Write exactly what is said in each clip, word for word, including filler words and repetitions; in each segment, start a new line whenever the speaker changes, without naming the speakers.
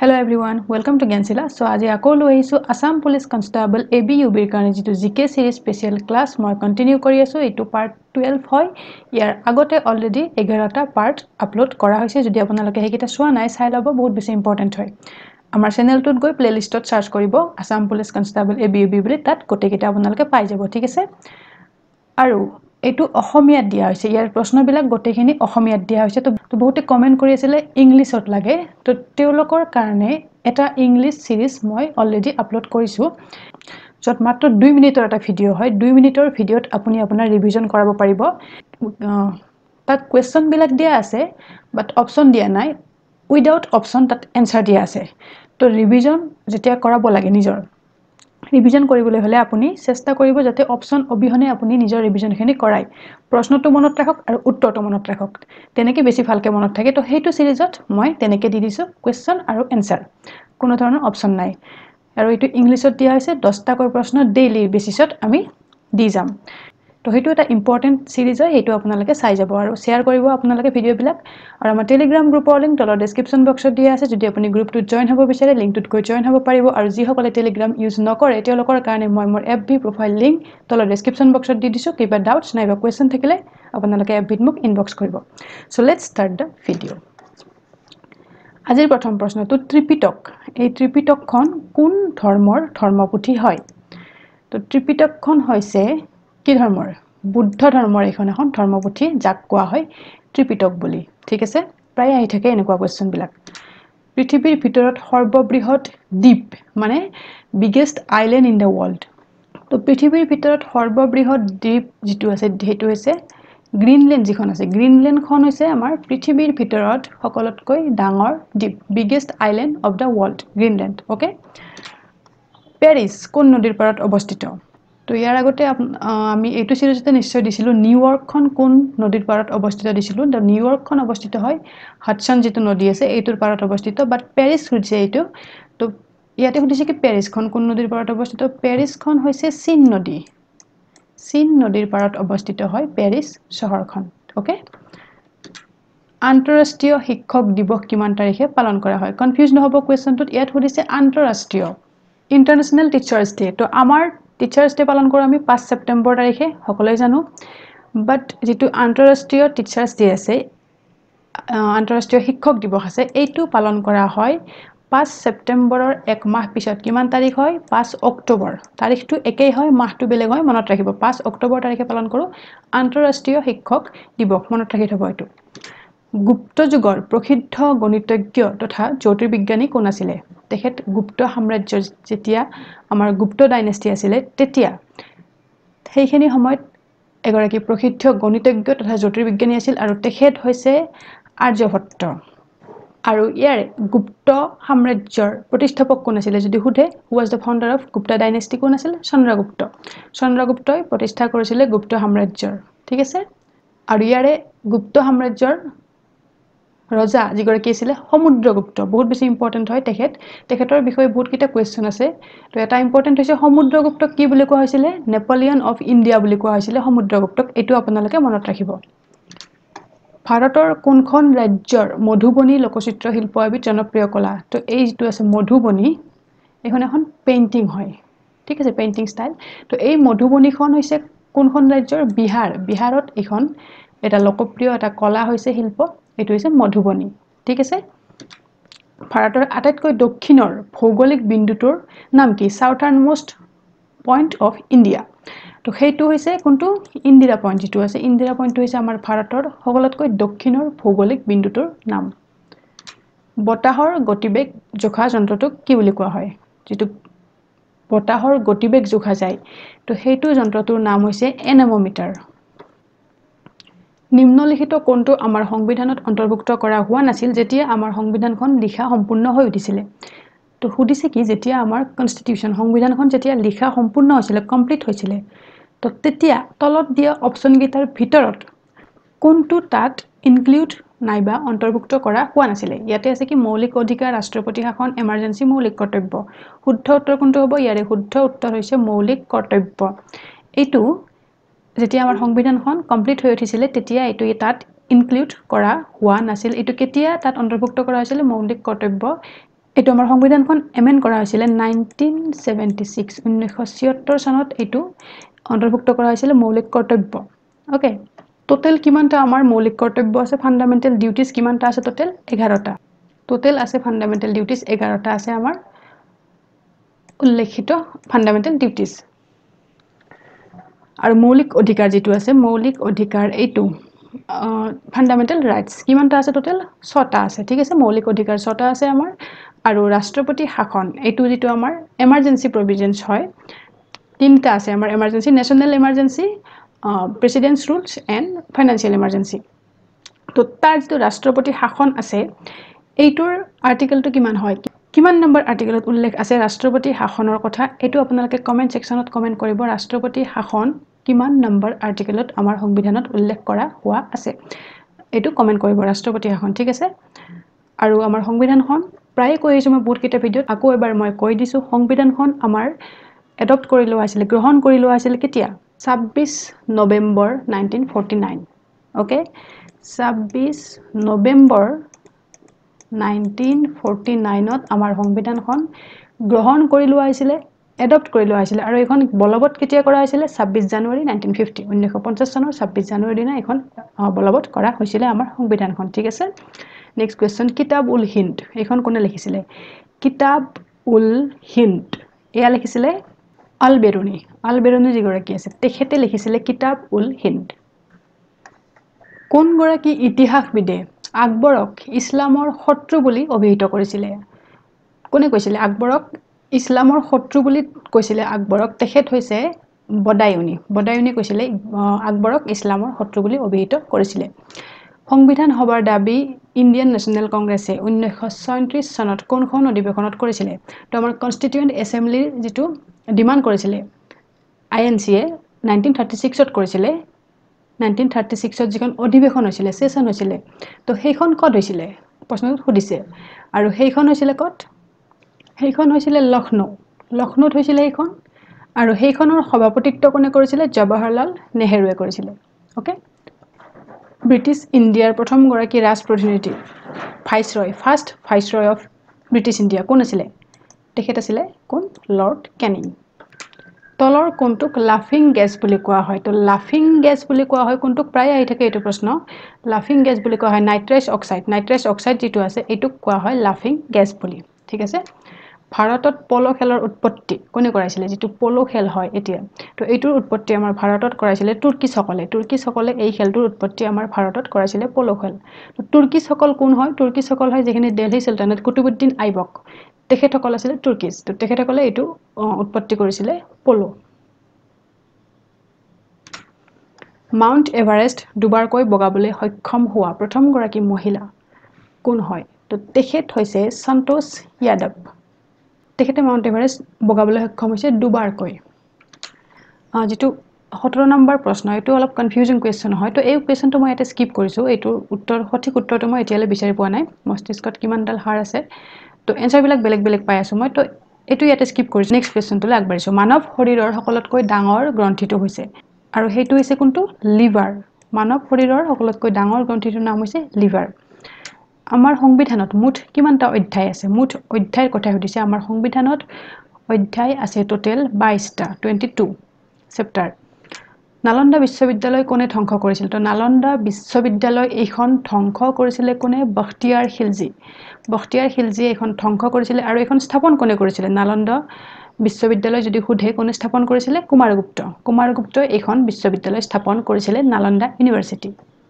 Hello everyone, welcome to Gensila. So আজি আকৌ লৈ আহিছো Assam Police Constable A B U B কাৰণে যেটো G K series special class মই কন্টিনিউ কৰি আছো এটো part twelve হয় ইয়াৰ আগতে অলৰেডি এঘাৰটা পাৰ্ট আপলোড কৰা হৈছে যদি আপোনালোকে হেকিটা চোৱা নাই চাই লব বহুত বেছি ইম্পৰ্টেন্ট হয় আমাৰ চেনেলটোত গৈ প্লেলিষ্টত সাৰ্চ কৰিব Assam Police Constable A B U B বুলি তাত গোটেইকিটা আপোনালোকে পাই যাব ঠিক আছে আৰু এটো অসমীয়াত দিয়া হৈছে ইয়াৰ প্ৰশ্নবিলাক গোটেইখিনি অসমীয়াত দিয়া হৈছে তো বহুতে কমেন্ট কৰি আছিল ইংলিশত লাগে তো তেওলকৰ কাৰণে এটা ইংলিশ সিৰিজ মই অলৰেডি আপলোড কৰিছো যত মাত্ৰ দুই মিনিটৰ এটা ভিডিও হয় দুই মিনিটৰ ভিডিওত আপুনি আপোনাৰ ৰিভিজন কৰাব পাৰিব তাত কোৱেশ্চন বিলাক দিয়া আছে বাট অপচন দিয়া নাই উইদাউট অপচন তাত এনসাৰ দিয়া আছে তো ৰিভিজন যেতিয়া কৰাব লাগে নিজৰ ৰিভিজন কৰিবলৈ হলে আপুনি চেষ্টা কৰিব যাতে অপচন অবিহনে আপুনি নিজৰ ৰিভিজনখিনি কৰায় প্ৰশ্নটো মনত ৰাখক আৰু উত্তৰটো মনত ৰাখক তেনেকৈ বেছি ভালকে মনত থাকে তো হেতু সিৰিজত মই তেনেকৈ দি দিছো কোৱেশ্চন আৰু এনসাৰ কোনো ধৰণৰ অপচন নাই আৰু এটো ইংলিশত দিয়া হৈছে দহটা কৈ প্ৰশ্ন ডেইলি বেসিছত আমি দি যাম তো হেতু এটা ইম্পৰ্টেন্ট সিৰিজ হয় হেতু আপোনালোকে চাই যাব আৰু শেয়াৰ কৰিব আপোনালোকে ভিডিও বিলাক আৰু আমাৰ টেলিগ্ৰাম গ্ৰুপৰ লিংক তলৰ ডেসক্ৰিপচন বক্সত দিয়া আছে যদি আপুনি গ্ৰুপটোত জয়েন হ'ব বিচাৰে লিংকটোত গৈ জয়েন হ'ব পাৰিব আৰু যি সকলে টেলিগ্ৰাম ইউজ নকৰে তেওঁলোকৰ কাৰণে মই মোৰ এফবি প্ৰফাইল লিংক তলৰ ডেসক্ৰিপচন বক্সত দি দিছো কিবা ডাউটছ নাইবা কোৱেশ্চন থাকিলে আপোনালোকে এফবিত মোক ইনবক্স কৰিব so let's start the video আজিৰ প্ৰথম প্ৰশ্নটো ত্ৰিপিটক এই ত্ৰিপিটকখন কোন ধৰ্মৰ ধৰ্মপুথি হয় তো ত্ৰিপিটকখন হৈছে কি ধৰ্মৰ বুদ্ধ ধৰ্মৰ এখন এখন ধৰ্মপুথি যাক কোৱা হয় ত্ৰিপিটক বুলি ঠিক আছে প্ৰায় আহি থাকে এনেকুৱা কোৱেশ্চন বিলাক পৃথিৱীৰ ভিতৰত সৰ্ববৃহৎ দ্বীপ মানে biggest island in the world তো পৃথিৱীৰ ভিতৰত সৰ্ববৃহৎ দ্বীপ যেটো আছে হেতু হৈছে গ্ৰীনলেণ্ড যিখন আছে গ্ৰীনলেণ্ডখন হৈছে আমাৰ পৃথিৱীৰ ভিতৰত সকলোতকৈ ডাঙৰ দ্বীপ biggest island of the world Greenland okay Paris কোন নদীৰ পাৰত অৱস্থিত তো ইয়াৰ আগতে আমি এইটো সিৰিজতে নিশ্চয় দিছিলো নিউয়ৰ্কখন কোন নদীৰ পাৰত অৱস্থিত দিছিলো দ নিউয়ৰ্কখন অৱস্থিত হয় হাডসন যেটো নদী আছে এইটোৰ পাৰত অৱস্থিত বাট পেৰিছ হৈছে এইটো তো ইয়াতে সুধিছে কি পেৰিছখন কোন নদীৰ পাৰত অৱস্থিত পেৰিছখন হৈছে চীন নদী চীন নদীৰ পাৰত অৱস্থিত হয় পেৰিছ চহৰখন ওকে আন্তঃৰাষ্ট্ৰীয় শিক্ষক দিৱস কিমান তাৰিখে পালন কৰা হয় কনফিউজ নহব কোৱেশ্চনটোত ইয়াত সুধিছে আন্তঃৰাষ্ট্ৰীয় ইন্টাৰনেশনাল টিচাৰ্স ডে তো আমাৰ টিচাৰ্স ডে পালন কৰো আমি পাঁচ ছেপ্টেম্বৰ তাৰিখে সকলোৱে জানো বাট যেটো আন্তঃৰাষ্ট্ৰীয় টিচাৰ্স ডে আছে আন্তঃৰাষ্ট্ৰীয় শিক্ষক দিৱস আছে এইটো পালন কৰা হয় পাঁচ ছেপ্টেম্বৰৰ এক মাহ পিছত কিমান তাৰিখ হয় পাঁচ অক্টোবৰ তাৰিখটো একেই হয় মাহটো বেলেগ হয় মনত ৰাখিব পাঁচ অক্টোবৰ তাৰিখে পালন কৰো আন্তঃৰাষ্ট্ৰীয় শিক্ষক দিৱস মনত ৰাখি থব এইটো গুপ্ত যুগৰ প্ৰসিদ্ধ গণিতজ্ঞ তথা জ্যোতিৰ্বিজ্ঞানী কোন আছিল তেখেত গুপ্ত সাম্ৰাজ্যৰ যেতিয়া আমাৰ গুপ্ত ডাইনেষ্টি আছিল তেতিয়া সেইখিনি সময়ত এগৰাকী প্ৰসিদ্ধ গণিতজ্ঞ তথা জ্যোতিৰ্বিজ্ঞানী আছিল আৰু তেখেত হৈছে আৰ্যভট্ট আৰু ইয়াৰে গুপ্ত সাম্ৰাজ্যৰ প্ৰতিষ্ঠাপক কোন আছিল যদি সুধে who was the founder of Gupta dynasty কোন আছিল চন্দ্ৰগুপ্ত চন্দ্ৰগুপ্তই প্ৰতিষ্ঠা কৰিছিল গুপ্ত সাম্ৰাজ্যৰ ঠিক আছে আৰু ইয়াৰে গুপ্ত সাম্ৰাজ্যৰ ৰজা যিগৰাকী আছিল সমুদ্ৰগুপ্ত বহুত বেছি ইম্পৰ্টেন্ট হয় তেখেত তেখেতৰ বিষয়ে বহুত কিটা কোৱেশ্চন আছে তো এটা ইম্পৰ্টেন্ট হৈছে সমুদ্ৰগুপ্তক কি বুলি কোৱা হৈছিল নেপোলিয়ন অফ ইণ্ডিয়া বুলি কোৱা হৈছিল সমুদ্ৰগুপ্তক এটো আপোনালোকে মনত ৰাখিব ভাৰতৰ কোনখন ৰাজ্যৰ মধুবনী লোকচিত্ৰ শিল্প এবিধ জনপ্ৰিয় কলা তো এই যেটো আছে মধুবনী এখন এখন পেইন্টিং হয় ঠিক আছে পেইন্টিং ষ্টাইল তো এই মধুবনীখন হৈছে কোনখন ৰাজ্যৰ বিহাৰ বিহাৰত এখন এটা লোকপ্ৰিয় এটা কলা হৈছে শিল্প এটো হৈছে মধুবনী ঠিক আছে ভাৰতৰ আটাইতকৈ দক্ষিণৰ ভৌগোলিক বিন্দুটোৰ নাম কি southernmost point of India তো হেতু হৈছে কোনটো ইন্দিৰা পইণ্ট যেটো আছে ইন্দিৰা পইণ্টটো হৈছে আমাৰ ভাৰতৰ সকলোতকৈ দক্ষিণৰ ভৌগোলিক বিন্দুটোৰ নাম বতাহৰ গতিবেগ জোখা যন্ত্ৰটোক কি বুলি কোৱা হয় যেটো বতাহৰ গতিবেগ জোখা যায় তো হেতু যন্ত্ৰটোৰ নাম হৈছে এনেমোমিটাৰ নিম্নলিখিত কোনটো আমাৰ সংবিধানত অন্তৰ্ভুক্ত কৰা হোৱা নাছিল যেতিয়া আমাৰ সংবিধানখন লিখা সম্পূৰ্ণ হৈ উঠিছিল তো সুধিছে কি যেতিয়া আমাৰ কনস্টিটিউশন সংবিধানখন যেতিয়া লিখা সম্পূৰ্ণ হৈছিল কমপ্লিট হৈছিল তো তেতিয়া তলত দিয়া অপচন গিটাৰ ভিতৰত কোনটো তাত ইনক্লুড নাইবা অন্তৰ্ভুক্ত কৰা হোৱা নাছিল ইয়াতে আছে কি মৌলিক অধিকাৰ ৰাষ্ট্ৰপতি শাসন এমাৰ্জেন্সি মৌলিক কৰ্তব্য শুদ্ধ উত্তৰ কোনটো হ'ব ইয়াৰে শুদ্ধ উত্তৰ হৈছে মৌলিক কৰ্তব্য এটো যেতিয়া আমাৰ সংবিধানখন কমপ্লিট হৈ উঠিছিল তেতিয়া এটো তাত ইনক্লুড কৰা হোৱা নাছিল এটো কেতিয়া তাত অন্তৰ্ভুক্ত কৰা হৈছিল মৌলিক কৰ্তব্য এইটো আমাৰ সংবিধানখন এমেন্ড কৰা হৈছিল নাইনটিন ছেভেণ্টি ছিক্স ঊনৈছশ ছিয়ত্তৰ চনত এইটো অন্তৰ্ভুক্ত কৰা হৈছিল মৌলিক কৰ্তব্য ওকে টোটাল কিমানটা আমাৰ মৌলিক কৰ্তব্য আছে ফান্ডামেন্টাল ডিউটিজ কিমানটা আছে টোটাল এঘাৰটা টোটাল আছে ফান্ডামেন্টাল ডিউটিজ এঘাৰটা আছে আমাৰ উল্লেখিত ফান্ডামেন্টাল ডিউটিজ আৰু মৌলিক অধিকাৰ যেটো আছে মৌলিক অধিকাৰ এইটো ফান্ডামেন্টাল ৰাইটস কিমানটা আছে টোটাল ছটা আছে ঠিক আছে মৌলিক অধিকাৰ ছটা আছে আমাৰ আৰু ৰাষ্ট্ৰপতি শাসন এইটো যেটো আমাৰ এমাৰ্জেন্সি প্ৰভিজনছ হয় তিনটা আছে আমাৰ emergency national emergency president's rules and financial emergency তো তাৰ যেটো ৰাষ্ট্ৰপতি শাসন আছে এইটোৰ আৰ্টিকেলটো কিমান হয় কিমান নম্বৰ আৰ্টিকেলত উল্লেখ আছে ৰাষ্ট্ৰপতি শাসনৰ কথা এটো আপোনালোকে কমেন্ট সেকশনত কমেন্ট কৰিব ৰাষ্ট্ৰপতি শাসন কিমান নম্বৰ আৰ্টিকেলত আমাৰ সংবিধানত উল্লেখ কৰা হোৱা আছে এটো কমেন্ট কৰিব ৰাষ্ট্ৰপতি শাসন ঠিক আছে আৰু আমাৰ সংবিধানখন প্ৰায় কৈছো মই বহুত কেটা ভিডিওত আকৌ এবাৰ মই কৈ দিছো সংবিধানখন আমাৰ এডপ্ট কৰি লোৱা আছিল গ্ৰহণ কৰি লোৱা আছিল কেতিয়া ছাব্বিছ নৱেম্বৰ নাইনটিন ফৰ্টি নাইন ওকে ছাব্বিছ নৱেম্বৰ নাইনটিন ফৰ্টি নাইন ত আমাৰ সংবিধানখন গ্ৰহণ কৰি লোৱা হৈছিল এডপ্ট কৰি লোৱা হৈছিল আৰু এখন বলবৎ কেতিয়া কৰা হৈছিল ছাব্বিছ জানুৱাৰী নাইনটিন ফিফটি ঊনৈছশ পঞ্চাছ চনৰ ছাব্বিছ জানুৱাৰী দিনা এখন বলবৎ কৰা হৈছিল আমাৰ সংবিধানখন ঠিক আছে নেক্সট কোৱেশ্চন কিতাব উল হিন্দ এখন কোনে লিখিছিল কিতাব উল হিন্দ এয়া লিখিছিল আল বেৰুনি আল বেৰুনি যিগৰাকী আছে তেখেতে লিখিছিল কিতাব উল হিন্দ কোন গৰাকী ইতিহাসবিদে আকবৰক ইছলামৰ শত্ৰু বুলি অভিহিত কৰিছিল কোনে কৈছিল আকবৰক ইছলামৰ শত্ৰু বুলি কৈছিল আকবৰক তেখেত হৈছে বদায়ুনি বদায়ুনি কৈছিল আকবৰক ইছলামৰ শত্ৰু বুলি অভিহিত কৰিছিল সংবিধান সভাৰ দাবী ইণ্ডিয়ান নেশনেল কংগ্ৰেছে ঊনৈছশ ছয়ত্ৰিশ চনত কোনখন অধিৱেশনত কৰিছিল তো আমাৰ কনস্টিটিউয়েন্ট এছেম্বলিৰ যেটো ডিমান্ড কৰিছিল আইএনসিয়ে নাইনটিন থাৰ্টি ছিক্স ত কৰিছিল নাইনটিন থাৰ্টি ছিক্স ত যিখন অধিৱেশন হৈছিল সেশন হৈছিল তো সেইখন কত হৈছিল প্ৰশ্নটো সুধিছে আৰু সেইখন হৈছিল কত সেইখন হৈছিল লখনৌ লখনৌত হৈছিল সেইখন আৰু সেইখনৰ সভাপতিত্ব কোনে কৰিছিল জৱাহৰলাল নেহেৰুৱে কৰিছিল ওকে ব্ৰিটিছ ইণ্ডিয়াৰ প্ৰথম গৰাকী ৰাজ প্ৰতিনিধি viceroy first viceroy of British India কোন আছিল তেখেত আছিল কোন লৰ্ড কেনিং তলৰ কোনটোক লাফিং গ্যাস বুলি কোৱা হয় তো লাফিং গ্যাস বুলি কোৱা হয় কোনটোক প্ৰায় আহি থাকে এটো প্ৰশ্ন লাফিং গ্যাস বুলি কোৱা হয় নাইট্ৰাছ অক্সাইড নাইট্ৰাছ অক্সাইড যেটো আছে এটোক কোৱা হয় লাফিং গ্যাস বুলি ঠিক আছে ভাৰতত পলো খেলৰ উৎপত্তি কোনে কৰাইছিল যেটো পলো খেল হয় এতিয়া তো এইটোৰ উৎপত্তি আমাৰ ভাৰতত কৰাইছিল তুৰ্কিসকলে তুৰ্কিসকলে এই খেলটোৰ উৎপত্তি আমাৰ ভাৰতত কৰাইছিল পলো খেল তো তুৰ্কিসকল কোন হয় তুৰ্কিসকল হয় যেখিনি দিল্লী সুলতানত কুতুবুদ্দিন আইবক তেখেতসকল আছিল তুৰ্কিজ তো তেখেতসকলে এইটো উৎপত্তি কৰিছিল পলো মাউন্ট এভাৰেষ্ট দুবাৰকৈ বগাবলৈ সক্ষম হোৱা প্ৰথম গৰাকী মহিলা কোন হয় তো তেখেত হৈছে সন্তোষ যাদৱ তেখেতে মাউন্ট এভাৰেষ্ট বগাবলৈ সক্ষম হৈছে দুবাৰকৈ যেটো সতৰ নম্বৰ প্ৰশ্ন এটো অলপ কনফিউজিং কোৱেশ্চন হয় তো এই কোৱেশ্চনটো মই এটা স্কিপ কৰিছো এটো উত্তৰ সঠিক উত্তৰটো মই এতিয়ালৈ বিচাৰি পোৱা নাই মস্তিষ্কত কিমানডাল হাড় আছে তো এনসাৰ বিলাক বেলেগ বেলেগ পাই আছো মই তো এটো ইয়াতে স্কিপ কৰিছো নেক্সট কোৱেশ্চনটোলৈ আগবাঢ়িছো মানৱ শৰীৰৰ সকলোতকৈ ডাঙৰ গ্ৰন্থিটো হৈছে আৰু হেতু হৈছে কোনটো লিভাৰ মানৱ শৰীৰৰ সকলোতকৈ ডাঙৰ গ্ৰন্থিটোৰ নাম হৈছে লিভাৰ আমাৰ সংবিধানত মুঠ কিমানটা অধ্যায় আছে মুঠ অধ্যায়ৰ কথা সুধিছে আমাৰ সংবিধানত অধ্যায় আছে টোটাল বাইশটা বাইশ চেপ্টাৰ নালন্দা বিশ্ববিদ্যালয় কোনে ধ্বংস কৰিছিল তো নালন্দা বিশ্ববিদ্যালয় এইখন ধ্বংস কৰিছিল কোনে বখতিয়াৰ খিলজি বখতিয়াৰ খিলজি এইখন ধ্বংস কৰিছিল আৰু এইখন স্থাপন কোনে কৰিছিল নালন্দা বিশ্ববিদ্যালয় যদি সুধে কোনে স্থাপন কৰিছিল কুমাৰগুপ্ত কুমাৰগুপ্ত এইখন বিশ্ববিদ্যালয় স্থাপন কৰিছিল নালন্দা ইউনিভাৰ্সিটি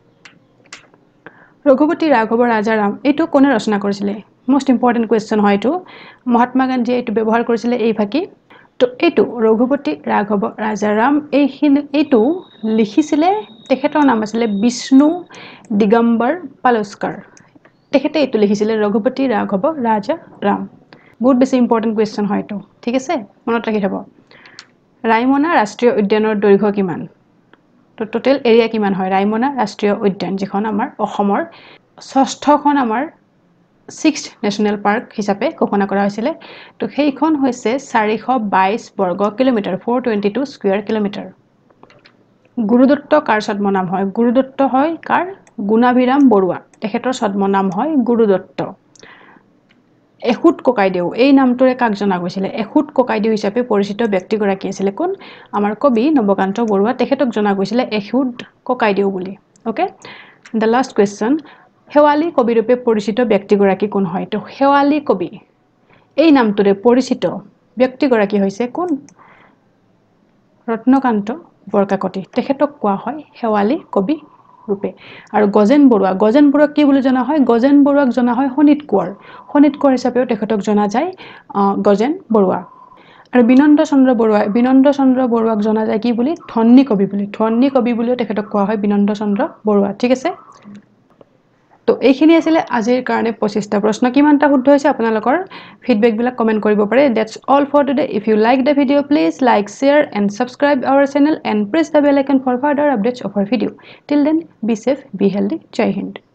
ৰঘুপতি ৰাঘৱ ৰাজাৰাম এটো কোনে ৰচনা কৰিছিল মোস্ট ইম্পৰ্টেন্ট কোৱেশ্চন হয় এটো মহাত্মা গান্ধীয়ে এটো ব্যৱহাৰ কৰিছিল এই ভাকি তো এটো ৰঘুপতি ৰাঘৱ ৰাজাৰাম এইখিনি এটো লিখিছিল তেখেতৰ নাম আছিল বিষ্ণু দিগম্বৰ পালুস্কাৰ তেখেতে এটো লিখিছিল ৰঘুপতি ৰাঘৱ ৰাজাৰাম বহুত বেছি ইম্পৰ্টেন্ট কোৱেশ্চন হয় এটো ঠিক আছে মনত ৰাখি থব ৰায়মনা ৰাষ্ট্ৰীয় উদ্যানৰ দৈৰ্ঘ্য কিমান তো টোটাল এৰিয়া কিমান হয় ৰায়মনা ৰাষ্ট্ৰীয় উদ্যান যিখন আমাৰ অসমৰ ষষ্ঠখন আমাৰ ছিক্সথ নেশনেল পাৰ্ক হিচাপে ঘোষণা কৰা হৈছিল তো সেইখন হৈছে চাৰিশ বাইশ বৰ্গ কিলোমিটাৰ চাৰিশ বাইশ স্কয়াৰ কিলোমিটাৰ গুৰুদত্ত কাৰ ছদ্মনাম হয় গুৰুদত্ত হয় কাৰ গুণাভিৰাম বৰুৱা তেখেতৰ ছদ্মনাম হয় গুৰুদত্ত এহুত ককাইদেউ এই নামটোৰে কাক জনা গৈছিলে এহুত ককাইদেউ হিচাপে পৰিচিত ব্যক্তিগৰাকী আছিল কোন আমাৰ কবি নৱকান্ত বৰুৱা তেখেতক জনা গৈছিলে এহুত ককাইদেউ বুলি ওকে দ্য লাষ্ট কোৱেশ্চন হেৱালী কবি ৰূপে পৰিচিত ব্যক্তিগৰাকী কোন হয় তো হেৱালী কবি এই নামটোৰে পৰিচিত ব্যক্তিগৰাকী হৈছে কোন ৰত্নকান্ত বৰকাকতি তেখেতক কোৱা হয় হেৱালী কবি ৰূপে আৰু গজেন বৰুৱা গজেন বৰুৱাক কি বুলি জনা হয় গজেন বৰুৱাক জনা হয় শনিত কোঁৱৰ শনিত কোঁৱৰ হিচাপেও তেখেতক জনা যায় গজেন বৰুৱা আৰু বিনন্দ চন্দ্ৰ বৰুৱা বিনন্দ চন্দ্ৰ বৰুৱাক জনা যায় কি বুলি ধন্নী কবি বুলি ধন্নী কবি বুলিও তেখেতক কোৱা হয় বিনন্দ চন্দ্ৰ বৰুৱা ঠিক আছে তো এইখিনি আছিল আজিৰ কাৰণে পঁচিছটা প্ৰশ্ন কিমানটা শুদ্ধ হৈছে আপোনালোকৰ ফিডবেক বিলাক কমেন্ট কৰিব পাৰে that's all for today if you like the video please like share and subscribe our channel and press the bell icon for further updates of our video till then be safe be healthy জয় হিন্দ